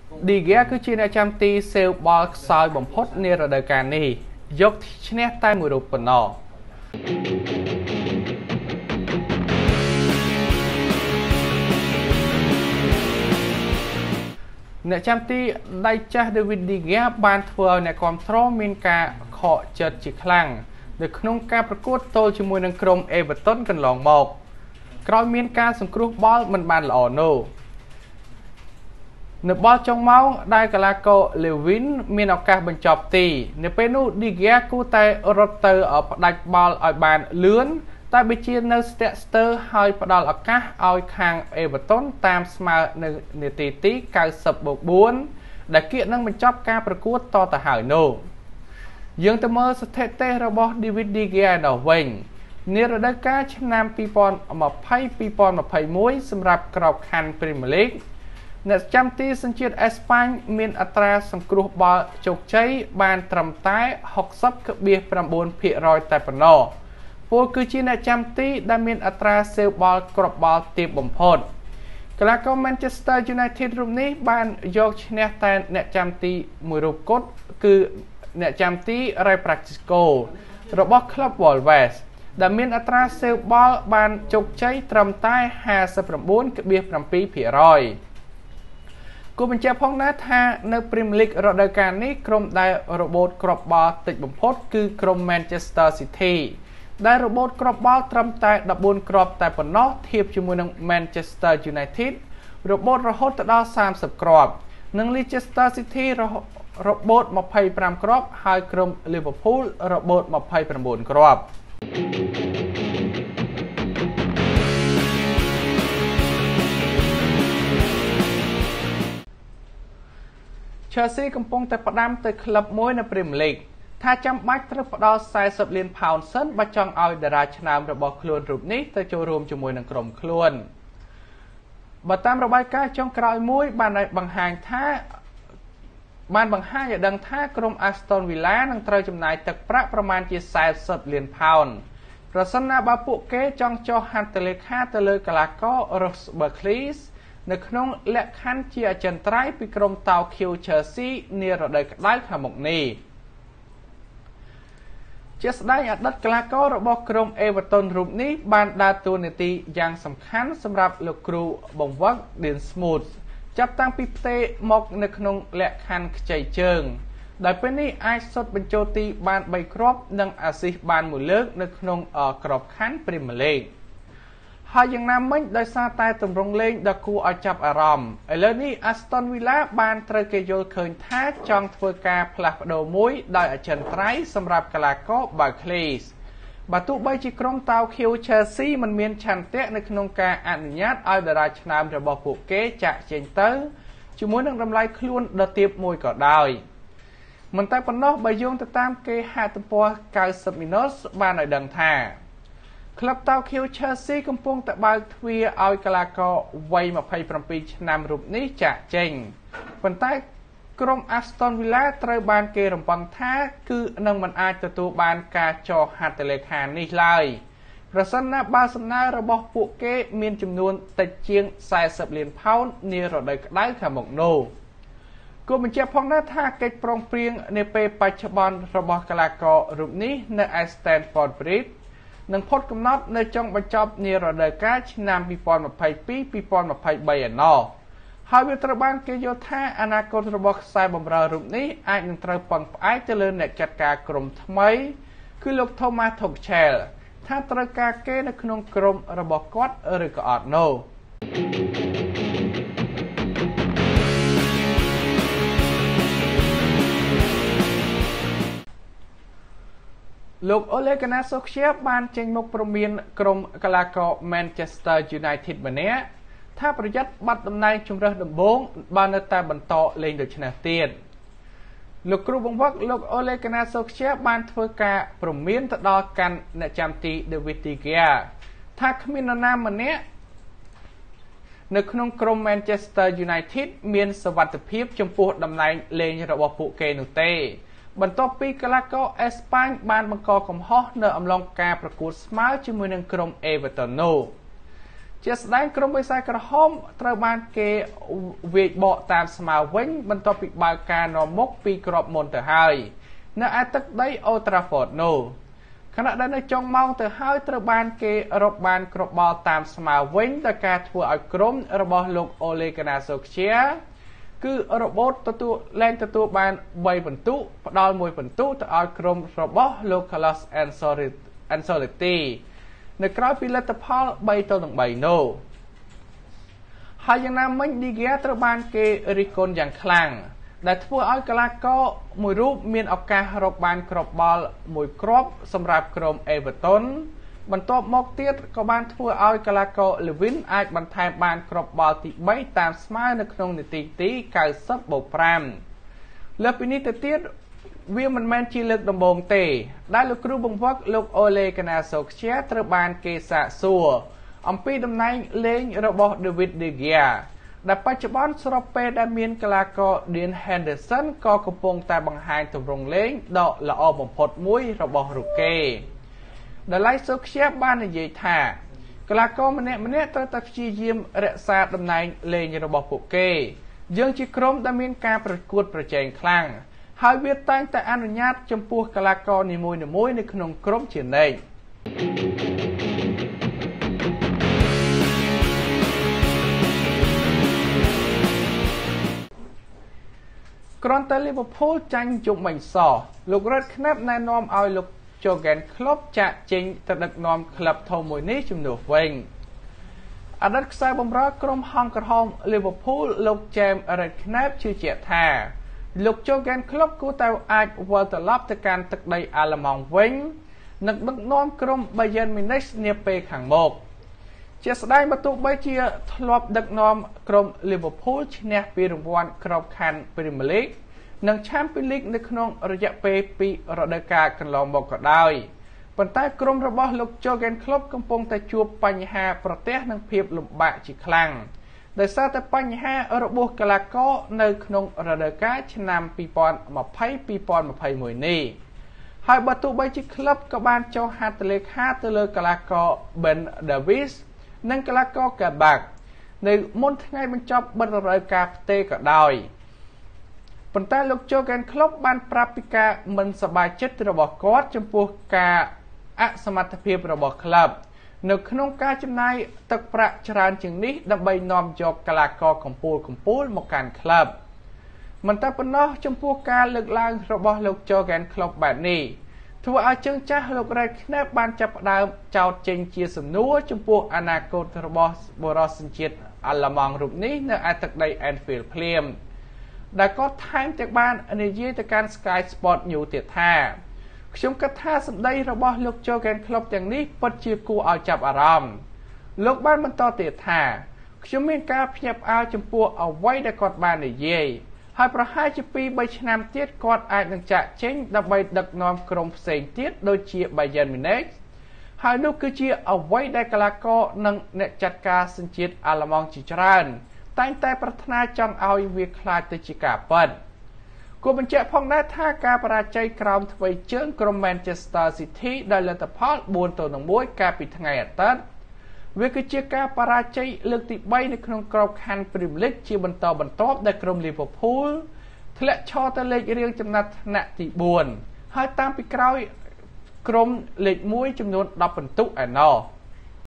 ឌីហ្គាគឺជាអ្នកចាំទីសេវបាល់ខ្សោយបំផុតនារដូវកាលនេះយកឈ្នះតែមួយរូបប៉ុណ្ណោះអ្នកចាំទីដៃចាស់ David De Gea បានធ្វើឲ្យអ្នកគាំទ្រមានការខកចិត្តជាខ្លាំងនៅក្នុងការប្រកួតទល់ជាមួយនឹងក្រុម Everton កន្លងមកក្រោយមានការសង្គ្រោះបាល់មិនបានល្អនោះនៅបាល់ចុងម៉ោងដែលកីឡាករ Lewin មានឱកាសបញ្ចប់ទីនៅពេលនោះ De Gea គួរតែរត់ទៅផ្ដាច់បាល់ឲ្យបានលឿនតែបើជានៅស្ទាក់ស្ទើរហើយផ្ដល់ឱកាសឲ្យខាង Everton តាមស្មើនៅនាទីទី 90+4 ដែលគៀកនឹងបញ្ចប់ការប្រកួតតទៅហើយនោះយើងទៅមើលស្ថិតិរបស់ David De Gea នោះវិញនារដូវកាលឆ្នាំ 2020-2021 សម្រាប់ក្របខ័ណ្ឌ Premier League អ្នកចាំទីសញ្ជាតិអេស្ប៉ាញមានអត្រាសង្គ្រោះបាល់ជោគជ័យបានត្រឹមតែ 60.9% តែប៉ុណ្ណោះពលគឺជាអ្នកចាំទីដែលមានអត្រាសេវបាល់គ្រាប់បាល់ទាបបំផុតកីឡាករ Manchester United រូបនេះបានយកឈ្នះតែអ្នកចាំទីមួយរូបគត់គឺអ្នកចាំទី Redknapp របស់ Klopp Wolves ដែលមានអត្រាសេវបាល់បានជោគជ័យត្រឹមតែ 59.7%គូបញ្ជាក់ផងដែរថានៅ Premier League រដូវកាលនេះក្រុមដែលរបូតគ្រាប់បាល់តិចបំផុតគឺក្រុម Manchester City ដែលរបូតគ្រាប់បាល់ត្រឹមតែ14គ្រាប់តែប៉ុណ្ណោះធៀបជាមួយនឹង Manchester United របូតរហូតដល់30គ្រាប់និង Leicester City របូត25គ្រាប់ហើយក្រុម Liverpool របូត29គ្រាប់ Chelsea កំពុងតែផ្ដាំទៅក្លឹបមួយនៅ Premier League ថាចាំបាច់ត្រូវផ្ដល់40លានផោនសិនបើចង់ឲ្យតារាឆ្នើមរបស់ខ្លួនរូបនេះទៅចូលរួមជាមួយនឹងក្រុមខ្លួនបើតាមរបាយការណ៍ចុងក្រោយមួយបានបង្ហាញឲ្យដឹងថាក្រុម Aston Villa នឹងត្រូវចំណាយទឹកប្រាក់ប្រមាណជា40លានផោនប្រសិនណាបើពួកគេចង់ចុះហត្ថលេខាទៅលើកីឡាករ Ross Barkley នៅក្នុងលក្ខខណ្ឌជាអចិន្ត្រៃយ៍ពីក្រុមតោខៀវ Chelsea នារដូវក្តៅខាងមុខនេះជាស្ដេចអតីតកីឡាកររបស់ក្រុម Everton រូបនេះបានដើរតួនាទីយ៉ាងសំខាន់សម្រាប់លោកគ្រូបង្វឹក Dean Smooth ចាប់តាំងពីផ្ទេមកនៅក្នុងលក្ខខណ្ឌខ្ចីជើងដោយពេលនេះអាចសុទ្ធបញ្ចូលទីបាន3គ្រាប់និងអាស៊ីសបាន1លើកនៅក្នុងក្របខ័ណ្ឌ Premier League ហើយយ៉ាងណាមិញដោយសារតែទម្រង់លេងដ៏គួរឲ្យចាប់អារម្មណ៍ឥឡូវនេះ Aston Villa បានត្រូវគេយល់ឃើញថាចង់ធ្វើការផ្លាស់ប្ដូរមួយដោយអចិន្ត្រៃយ៍សម្រាប់កីឡាករ Barkley បើទោះបីជាក្រុមតោខៀវ Chelsea មិនមានឆន្ទៈនៅក្នុងការអនុញ្ញាតឲ្យតារាឆ្នើមរបស់ពួកគេចាក់ចេញទៅជាមួយនឹងតម្លៃខ្លួនដ៏ទាបមួយក៏ដោយមិនតែប៉ុណ្ណោះបើយោងទៅតាមគេហទំព័រ90 Minutes បានឲ្យដឹងថាក្លឹបតោខៀវ Chelsea កំពុងតែបើកទ្វារឲ្យកីឡាករវ័យ27ឆ្នាំរូបនេះចាក់ចេញប៉ុន្តែក្រុម Aston Villa ត្រូវបានគេរំពឹងថាគឺនឹងមិនអាចទទួលបានការចុះហត្ថលេខានេះឡើយប្រសិនណាបើសំណើរបស់ពួកគេមានចំនួនតិចជាង40លានផោននារដូវក្តៅខាងមុខនោះគូបញ្ជាក់ផងដែរថាកិច្ចប្រឹងប្រែងនាពេលបច្ចុប្បន្នរបស់កីឡាកររូបនេះនៅឯ Stamford Bridge នឹងផុតកំណត់នៅចុងបញ្ចប់នារដូវកាលឆ្នាំ 2022-2023 ឯណោះហើយវាត្រូវបានគេយល់ថាអនាគតរបស់ខ្សែបម្រើរូបនេះអាចនឹងត្រូវពឹងផ្អែកទៅលើអ្នកចាត់ការក្រុមថ្មីគឺលោក Thomas Tuchel ថាត្រូវការគេនៅក្នុងក្រុមរបស់គាត់ឬក៏អត់នោះលោក Ole Gunnar Solskjaer បានចេញមុខព្រមានក្រុមកីឡាករ Manchester United ម្នាក់ថាប្រយ័ត្នបាត់តំណែងជម្រើសដំបូងបើនៅតែបន្តលេងដូច្នេះទៀតលោកគ្រូបង្វឹកលោក Ole Gunnar Solskjaer បានធ្វើការព្រមានទៅដល់កាន់អ្នកចាំទី David De Gea ថាគ្មាននរណាម្នាក់នៅក្នុងក្រុម Manchester United មានសុវត្ថិភាពចំពោះតំណែងលេងរបស់ពួកគេនោះទេបន្ទាប់ពីកីឡាករអេស្ប៉ាញបានបង្កកំហុសនៅអំឡុងការប្រកួតស្មើជាមួយនឹងក្រុម Everton នោះជាស្ដែងក្រុមបិសាចក្រហមត្រូវបានគេវាយបកតាមស្មាវិញបន្ទាប់ពីបើកការនាំមុខពីគ្រាប់មុនទៅហើយនៅឯទឹកដី Old Trafford នោះខណៈដែលនៅចុងម៉ោងទៅហើយត្រូវបានគេរកបានគ្រាប់បាល់តាមស្មាវិញដោយការធ្វើឲ្យក្រុមរបស់លោក Ole Gunnar Solskjaer គឺរបូតទទួលបាន3ពិន្ទុផ្ដល់1ពិន្ទុទៅឲ្យក្រុមរបស់លោក Carlos Ancelotti នៅក្រៅពីលទ្ធផល3-3នោះហើយយ៉ាងណាមិញ De Gea ត្រូវបានគេរិះគន់យ៉ាងខ្លាំងដែលធ្វើឲ្យកីឡាករមួយរូបមានឱកាសរកបានគ្រាប់បាល់មួយគ្រាប់សម្រាប់ក្រុម Everton បន្ទាប់មកទៀតក៏បានធ្វើឲ្យកីឡាករ Levin អាចបន្ថែមបានគ្រាប់បាល់ទី3តាមស្មើនៅក្នុងនាទីទី 90+5 លើពីនេះទៅទៀតវាមិនមែនជាលើកដំបូងទេដែលលោកគ្រូបង្វឹកលោក Ole Gunnar Solskjaer ត្រូវបានគេសាកសួរអំពីតំណែងលេងរបស់ David De Gea ដែលបច្ចុប្បន្នស្របពេលដែលមានកីឡាករ Dean Henderson ក៏កំពុងតែបង្ហាញទម្រង់លេងដ៏ល្អបំផុតមួយរបស់រូបគេដែលឡៃ Solskjaer បាននិយាយថាកីឡាករម្នាក់ៗត្រូវតែព្យាយាមរក្សាតំណែងលេងរបស់ពួកគេយើងជាក្រុមដែលមានការប្រកួតប្រជែងខ្លាំងហើយវាតែងតែអនុញ្ញាតចំពោះកីឡាករនីមួយៗនៅក្នុងក្រុមជានិច្ចគ្រាន់តែ Liverpool ចាញ់ជុំមិញសោះលោក Redknapp ណែនាំឲ្យលោក Jurgen Klopp ចាក់ចេញទៅដឹកនាំក្លឹបធំមួយនេះជំនួសវិញអតីតខ្សែបម្រើក្រុមហង្សក្រហម Liverpool លោក James Redknapp ជឿជាក់ថាលោក Jurgen Klopp គួរតែអាចវិលត្រឡប់ទៅកាន់ទឹកដីអាល្លឺម៉ង់វិញនិងដឹកនាំក្រុម Bayern Munich នាពេលខាងមុខជាស្ដែងបើទោះបីជាធ្លាប់ដឹកនាំក្រុម Liverpool ឈ្នះពីរង្វាន់ក្របខ័ណ្ឌ Premier League និង Champions League នៅក្នុងរយៈពេល2រដូវកាលកន្លងមកក៏ដោយប៉ុន្តែក្រុមរបស់លោក Jurgen Klopp កំពុងតែជួបបញ្ហាប្រទះនឹងភាពលំបាកជាខ្លាំងដោយសារតែបញ្ហារបួសកីឡាករនៅក្នុងរដូវកាលឆ្នាំ2020-2021 នេះហើយបើទោះបីជាក្លឹបក៏បានចុះហត្ថលេខាទៅលើកីឡាករ Ben Davies និងកីឡាករ Kabak នៅមុនថ្ងៃបញ្ចប់បិទរដូវកាលផ្ទេក៏ដោយប៉ុន្តែលោក Jurgen Klopp បានប្រាប់ពីការមិនសប្បាយចិត្តរបស់គាត់ចំពោះការអសមត្ថភាពរបស់ក្លឹបនៅក្នុងការចំណាយទឹកប្រាក់ច្រើនជាងនេះដើម្បីនាំយកកីឡាករកំពូលមកកាន់ក្លឹបមិនតែប៉ុណ្ណោះចំពោះការលើកឡើងរបស់លោក Jurgen Klopp បែបនេះធ្វើឲ្យជើងចាស់លោក Redknapp បានចាប់ផ្ដើមចោទចេញជាសំណួរចំពោះអនាគតរបស់បុរសសញ្ជាតិអាល្លឺម៉ង់រូបនេះនៅឯទឹកដី Anfield ភ្លាមដែលក៏ថែមទាំងបាននិយាយទៅកាន់ Sky Sport News ទៀតថាខ្ញុំគិតថាសម្ដីរបស់លោក Jurgen Klopp ទាំងនេះពិតជាគួរឲ្យចាប់អារម្មណ៍លោកបានបន្តទៀតថាខ្ញុំមានការភ្ញាក់ផ្អើលចំពោះអ្វីដែលគាត់បាននិយាយហើយប្រហែលជា 2-3 ឆ្នាំទៀតគាត់អាចនឹងចាក់ចេញដើម្បីដឹកនាំក្រុមផ្សេងទៀតដូចជា Bayern Munich ហើយនោះគឺជាអ្វីដែលកីឡាករនិងអ្នកចាត់ការសញ្ជាតិអាល្លឺម៉ង់ជាច្រើនតែងតែប្រាថ្នាចង់ឲ្យវាខ្លាចទៅជាការពិតគួរបញ្ជាក់ផងដែរថាការបរាជ័យក្រោមទ្វេជើងក្រុម Manchester City ដោយលទ្ធផល4-1កាលពីថ្ងៃអាទិត្យវាគឺជាការបរាជ័យលើកទី3នៅក្នុងក្របខ័ណ្ឌ Premier League ជាបន្តបន្ទាប់ដែលក្រុម Liverpool ធ្លាក់ឈរទៅលេខរៀងចំណាត់ថ្នាក់ទី4ហើយតាមពីក្រោយក្រុមលេខ1ចំនួន10ពិន្ទុឯណោះ